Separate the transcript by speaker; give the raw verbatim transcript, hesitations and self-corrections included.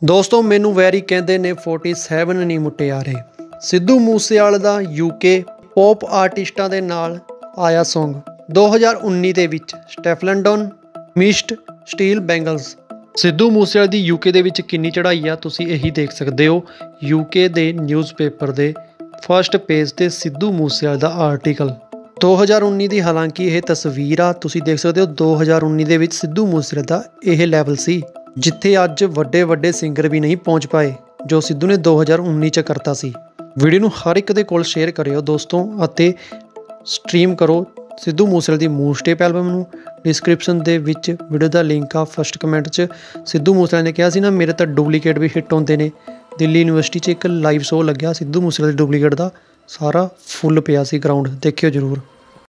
Speaker 1: ਦੋਸਤੋ ਮੈਨੂੰ ਵੈਰੀ ਕਹਿੰਦੇ ਨੇ ਸੈਂਤਾਲੀ ਨਹੀਂ ਮੁਟਿਆਰੇ। ਸਿੱਧੂ ਮੂਸੇਵਾਲੇ ਦਾ ਯੂਕੇ ਪੌਪ ਆਰਟਿਸਟਾਂ ਦੇ ਨਾਲ ਆਇਆ ਸੌਂਗ ਦੋ ਹਜ਼ਾਰ ਉੱਨੀ ਦੇ ਵਿੱਚ ਸਟੈਫ ਲੰਡਨ ਮਿਸਟ ਸਟੀਲ ਬੈਂਗਲਸ। ਸਿੱਧੂ ਮੂਸੇਵਾਲੇ ਦੀ ਯੂਕੇ ਦੇ ਵਿੱਚ ਕਿੰਨੀ ਚੜ੍ਹਾਈ ਆ ਤੁਸੀਂ ਇਹੀ ਦੇਖ ਸਕਦੇ ਹੋ। ਯੂਕੇ ਦੇ ਨਿਊਜ਼ਪੇਪਰ ਦੇ ਫਸਟ ਪੇਜ 'ਤੇ ਸਿੱਧੂ ਮੂਸੇਵਾਲੇ ਦਾ ਆਰਟੀਕਲ ਦੋ ਹਜ਼ਾਰ ਉੱਨੀ ਦੀ। ਹਾਲਾਂਕਿ ਇਹ ਤਸਵੀਰ ਆ ਤੁਸੀਂ ਦੇਖ ਸਕਦੇ ਹੋ ਦੋ ਹਜ਼ਾਰ ਉੱਨੀ ਦੇ ਵਿੱਚ ਸਿੱਧੂ ਮੂਸੇਵਾਲੇ ਦਾ ਇਹ ਲੈਵਲ ਸੀ ਜਿੱਥੇ ਅੱਜ ਵੱਡੇ ਵੱਡੇ ਸਿੰਗਰ ਵੀ ਨਹੀਂ ਪਹੁੰਚ ਪਾਏ ਜੋ ਸਿੱਧੂ ਨੇ ਦੋ ਹਜ਼ਾਰ ਉੱਨੀ 'ਚ ਕਰਤਾ ਸੀ। ਵੀਡੀਓ ਨੂੰ ਹਰ ਇੱਕ ਦੇ ਕੋਲ ਸ਼ੇਅਰ ਕਰਿਓ ਦੋਸਤੋ ਅਤੇ ਸਟ੍ਰੀਮ ਕਰੋ ਸਿੱਧੂ ਮੂਸੇਵਾਲੇ ਦੀ ਮੂਸਟੇਪ ਐਲਬਮ ਨੂੰ। ਡਿਸਕ੍ਰਿਪਸ਼ਨ ਦੇ ਵਿੱਚ ਵੀਡੀਓ ਦਾ ਲਿੰਕ ਆ ਫਸਟ ਕਮੈਂਟ 'ਚ। ਸਿੱਧੂ ਮੂਸੇਵਾਲੇ ਨੇ ਕਿਹਾ ਸੀ ਨਾ ਮੇਰੇ ਤਾਂ ਡੁਪਲੀਕੇਟ ਵੀ ਹਿੱਟ ਹੁੰਦੇ ਨੇ। ਦਿੱਲੀ ਯੂਨੀਵਰਸਿਟੀ 'ਚ ਇੱਕ ਲਾਈਵ ਸ਼ੋਅ ਲੱਗਿਆ ਸਿੱਧੂ ਮੂਸੇਵਾਲੇ ਦੇ ਡੁਪਲੀਕੇਟ ਦਾ, ਸਾਰਾ ਫੁੱਲ ਪਿਆ ਸੀ ਗਰਾਊਂਡ, ਦੇਖਿਓ ਜ਼ਰੂਰ।